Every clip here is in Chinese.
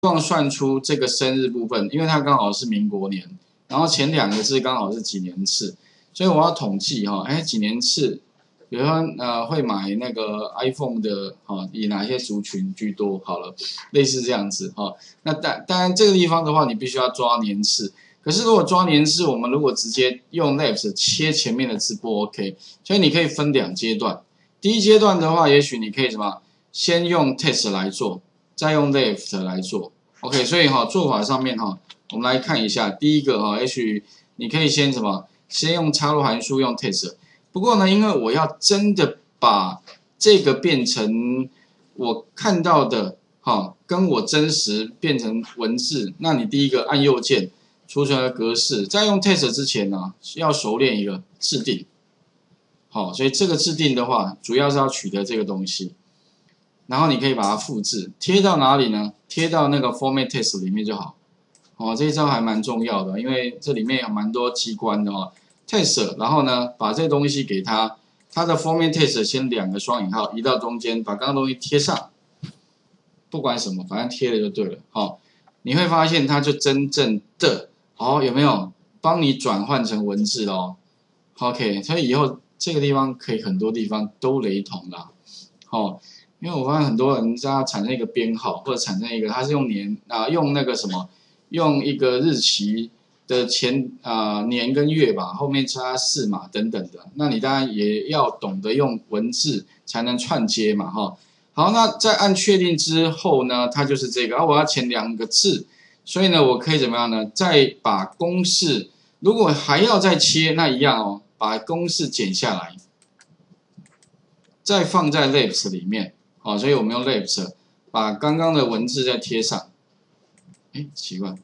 望算出这个生日部分，因为它刚好是民国年，然后前2个字刚好是几年次，所以我要统计哈，几年次，比如说会买那个 iPhone 的以哪些族群居多？好了，类似这样子哈。那当然这个地方的话，你必须要抓年次。可是如果抓年次，我们如果直接用 left 切前面的字不 OK， 所以你可以分2阶段。第一阶段的话，也许你可以什么，先用 test 来做，再用 left 来做。OK， 所以做法上面我们来看一下。第一个也许你可以先什么，先用插入函数用 test。不过呢，因为我要真的把这个变成我看到的跟我真实变成文字，那你第一个按右键储存的格式，在用 test 之前呢，要熟练一个制定。所以这个制定的话，主要是要取得这个东西，然后你可以把它复制，贴到哪里呢？贴到那个 format test 里面就好。这一招还蛮重要的，因为这里面有蛮多机关的test， 然后呢，把这个东西给它的 format test 先2个双引号移到中间，把刚刚东西贴上，不管什么，反正贴了就对了。你会发现它就真正的有没有帮你转换成文字咯 OK， 所以以后这个地方可以很多地方都雷同啦。因为我发现很多人在产生一个编号，或者产生一个，它是用用那个什么，用一个日期的年跟月吧，后面加4码等等的。那你当然也要懂得用文字才能串接嘛，好，那在按确定之后呢，它就是这个我要前2个字，所以呢，我可以怎么样呢？再把公式，如果还要再切，那一样把公式剪下来，再放在 left 里面。所以我们用 left 把刚刚的文字再贴上。奇怪，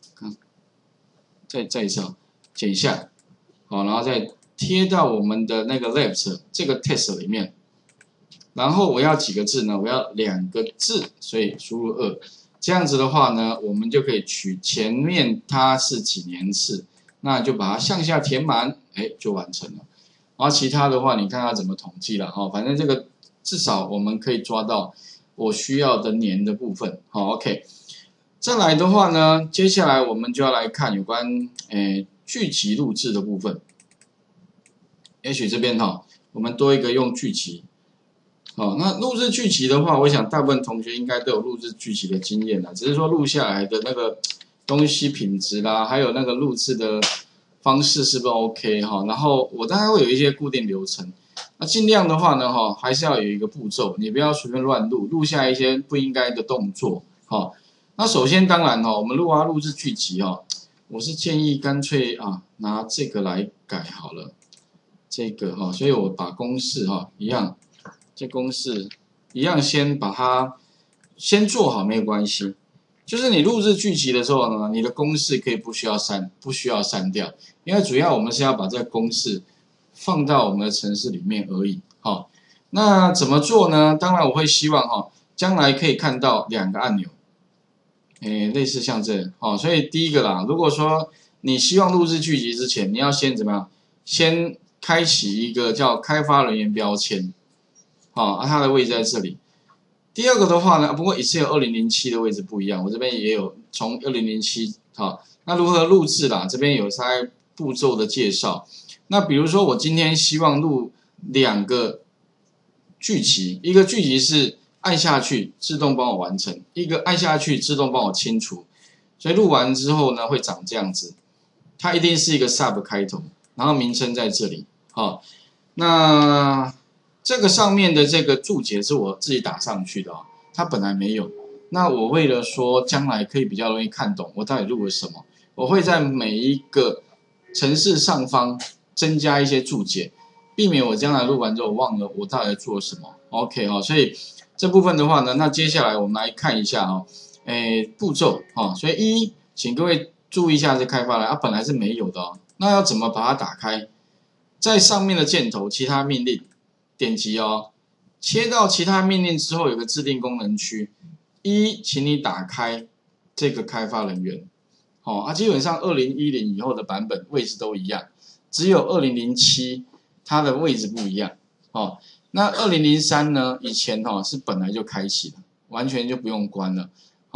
再一次剪下，然后再贴到我们的那个 left 这个 test 里面。然后我要几个字呢？我要2个字，所以输入2。这样子的话呢，我们就可以取前面它是几年次，那就把它向下填满，就完成了。然后其他的话，你看它怎么统计了反正这个至少我们可以抓到我需要的年的部分。OK。再来的话呢，接下来我们就要来看有关剧集录制的部分。也许这边我们多一个用剧集。那录制剧集的话，我想大部分同学应该都有录制剧集的经验啦，只是说录下来的那个东西品质啦，还有那个录制的方式是不是 OK 然后我大概会有一些固定流程，那尽量的话呢还是要有一个步骤，你不要随便乱录，录下一些不应该的动作。那首先当然我们如果要录制剧集我是建议干脆拿这个来改好了，这个所以我把公式一样。这公式一样，先把它先做好没有关系。就是你录制剧集的时候呢，你的公式可以不需要删掉，因为主要我们是要把这个公式放到我们的程式里面而已。那怎么做呢？当然我会希望将来可以看到2个按钮，类似像这所以第一个啦，如果说你希望录制剧集之前，你要先怎么样？先开启一个叫开发人员标签。它的位置在这里。第2个的话呢，不过Excel 2007的位置不一样，我这边也有从2007那如何录制啦？这边有在步骤的介绍。那比如说我今天希望录2个剧集，一个剧集是按下去自动帮我完成，一个按下去自动帮我清除。所以录完之后呢，会长这样子。它一定是一个 sub 开头，然后名称在这里。那这个上面的这个注解是我自己打上去的它本来没有。那我为了说将来可以比较容易看懂我到底录了什么，我会在每一个程式上方增加一些注解，避免我将来录完之后忘了我到底在做什么。OK 所以这部分的话呢，那接下来我们来看一下步骤所以请各位注意一下这开发栏本来是没有的那要怎么把它打开？在上面的箭头其他命令。点击切到其他命令之后有个制定功能区，请你打开这个开发人员。基本上2010以后的版本位置都一样，只有2007它的位置不一样。那2003呢，以前是本来就开启了，完全就不用关了。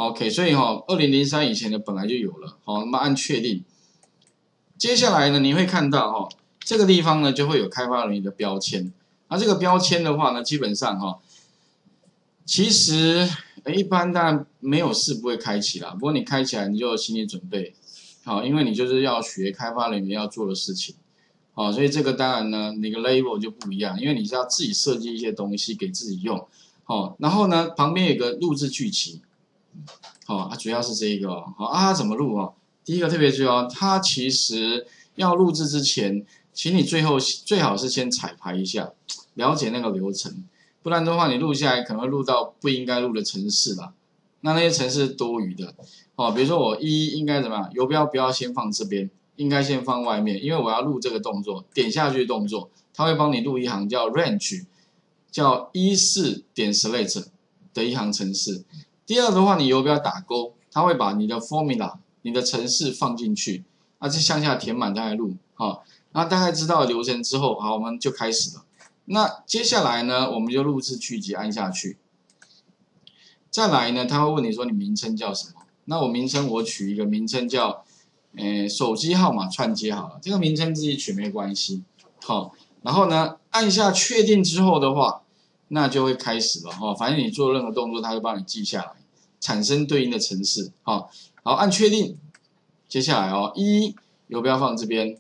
OK， 所以2003以前的本来就有了，好，那么按确定。接下来呢，你会看到这个地方呢就会有开发人员的标签。那这个标签的话呢，基本上其实一般当然没有事不会开启啦，不过你开起来你就有心理准备，好，因为你就是要学开发人员要做的事情，好，所以这个当然呢，你的 label 就不一样，因为你是要自己设计一些东西给自己用，好，然后呢旁边有个录制剧集，好，主要是这一个好怎么录第一个特别注意它其实要录制之前，请你最好是先彩排一下，了解那个流程。不然的话，你录下来可能会录到不应该录的程式啦。那些程式是多余的比如说我应该怎么样？游标不要先放这边，应该先放外面，因为我要录这个动作，点下去的动作，它会帮你录一行叫 range， 叫14.select 的一行程式。第二的话，你游标打勾，它会把你的 formula、你的程式放进去，再向下填满再来录那大概知道流程之后，好，我们就开始了。那接下来呢，我们就录制剧集按下去。再来呢，他会问你说你名称叫什么？那我名称我取一个名称叫，手机号码串接好了，这个名称自己取没关系。好，然后呢，按下确定之后的话，那就会开始了反正你做任何动作，它会帮你记下来，产生对应的程式。好，按确定。接下来1游标放这边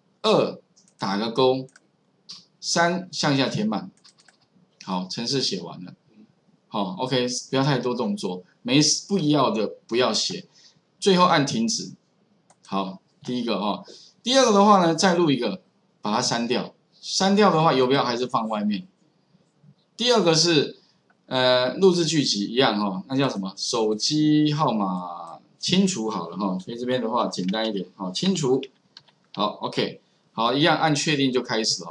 ，2打个勾。3向下填满，好，程式写完了，好 ，OK， 不要太多动作，不要的不要写，最后按停止，好，第一个第二个的话呢，再录一个，把它删掉，删掉的话游标还是放外面。第二个是录制剧集一样那叫什么？手机号码清除好了所以这边的话简单一点，清除，好 ，OK， 好，一样按确定就开始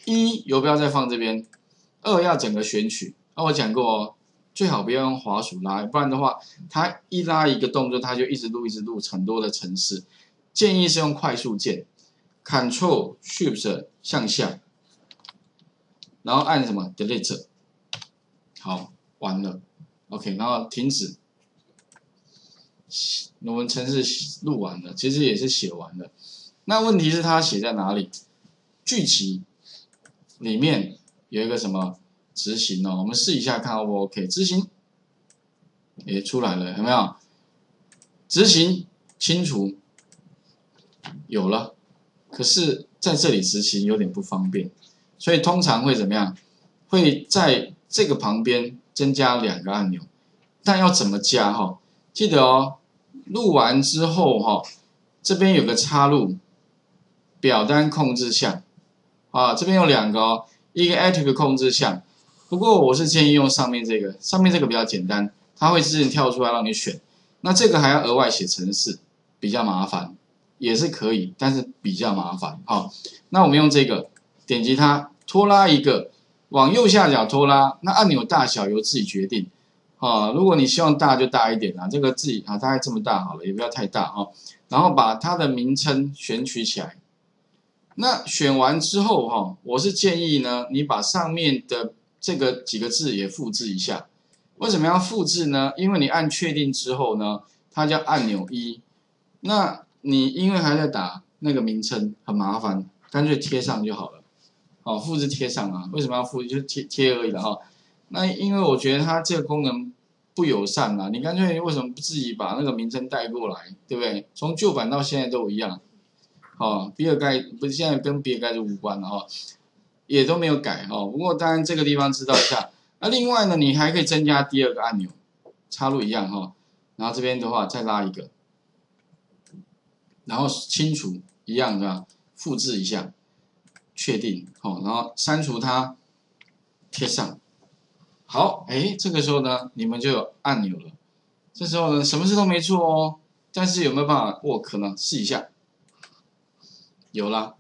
1游标再放这边，2要整个选取。我讲过最好不要用滑鼠拉，不然的话，它一拉一个动作，它就一直录很多的程式。建议是用快速键 ，Ctrl Shift 向下，然后按什么 Delete。好，完了 ，OK， 然后停止。我们程式录完了，其实也是写完了。那问题是它写在哪里？剧集里面有一个什么执行我们试一下看 O 不 OK？ 执行，也出来了，有没有？执行清除，有了。可是在这里执行有点不方便，所以通常会怎么样？会在这个旁边增加2个按钮，但要怎么加记得录完之后这边有个插入表单控制项这边有2个一个 Active 控制项，不过我是建议用上面这个比较简单，它会自动跳出来让你选。那这个还要额外写程式，比较麻烦，也是可以，但是比较麻烦那我们用这个，点击它，拖拉一个，往右下角拖拉，那按钮大小由自己决定如果你希望大就大一点这个自己大概这么大好了，也不要太大然后把它的名称选取起来。那选完之后我是建议呢，你把上面的这个几个字也复制一下。为什么要复制呢？因为你按确定之后呢，它叫按钮1。那你因为还在打那个名称，很麻烦，干脆贴上就好了。复制贴上为什么要复制？就贴而已了那因为我觉得它这个功能不友善你干脆为什么不自己把那个名称带过来，对不对？从旧版到现在都一样。比尔盖不是现在跟比尔盖就无关了也都没有改不过当然这个地方知道一下。那另外呢，你还可以增加第2个按钮，插入一样然后这边的话再拉一个，然后清除一样的复制一下，确定然后删除它，贴上。好，这个时候呢，你们就有按钮了。这时候呢，什么事都没做但是有没有办法 work 呢？试一下。有啦，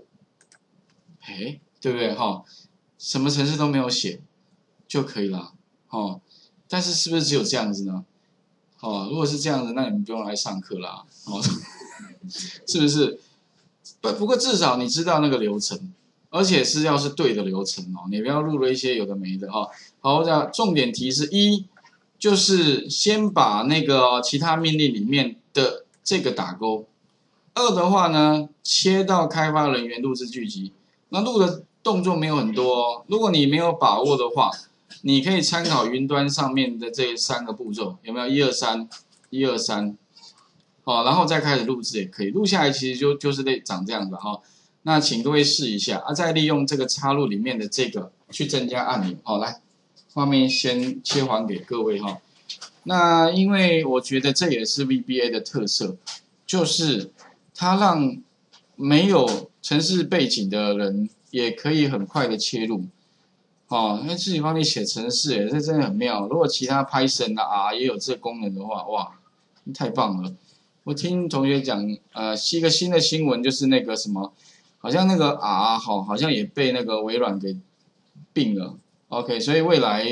对不对什么程式都没有写就可以了但是是不是只有这样子呢？如果是这样子，那你们不用来上课啦是不是？不过至少你知道那个流程，而且是要是对的流程你不要录了一些有的没的好，我讲重点提示1， 就是先把那个其他命令里面的这个打勾。2的话呢，切到开发人员录制剧集。那录的动作没有很多哦，如果你没有把握的话，你可以参考云端上面的这3个步骤，有没有123，123，好，然后再开始录制也可以，录下来其实就是长这样子哈。那请各位试一下啊，再利用这个插入里面的这个去增加按钮。好，来，画面先切还给各位哈。那因为我觉得这也是 VBA 的特色，就是它让没有程式背景的人也可以很快的切入。哦，因为自己帮你写程式，这真的很妙。如果其他 Python 啊也有这个功能的话，哇，太棒了！我听同学讲，一个新的新闻就是那个什么，好像那个 R 好像也被那个微软给并了。OK， 所以未来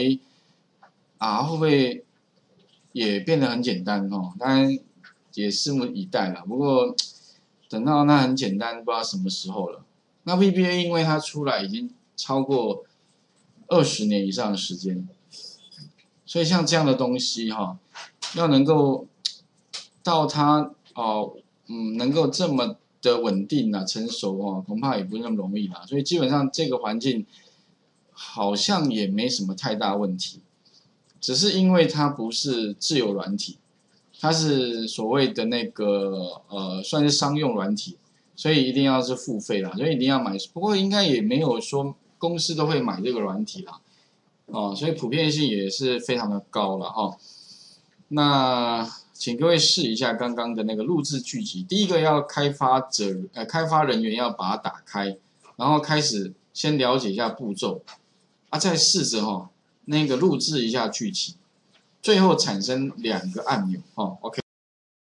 R 会不会也变得很简单哦？当然也拭目以待了。不过等到那很简单，不知道什么时候了。那 VBA 因为它出来已经超过20年以上的时间，所以像这样的东西哈，要能够到它能够这么的稳定啊、成熟哦，恐怕也不是那么容易啦。所以基本上这个环境好像也没什么太大问题，只是因为它不是自由软体，它是所谓的那个算是商用软体，所以一定要是付费啦，所以一定要买。不过应该也没有说公司都会买这个软体啦，哦，所以普遍性也是非常的高了哈。那请各位试一下刚刚的那个录制剧集，第一个要开发人员要把它打开，然后开始先了解一下步骤，再试着那个录制一下剧集，最后产生2个按钮，OK。